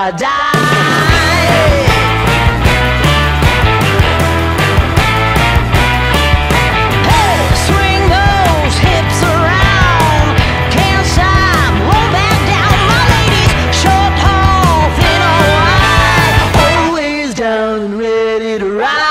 die. Hey, swing those hips around, can't stop, roll back down. My ladies, short, tall, thin or wide, always down and ready to ride.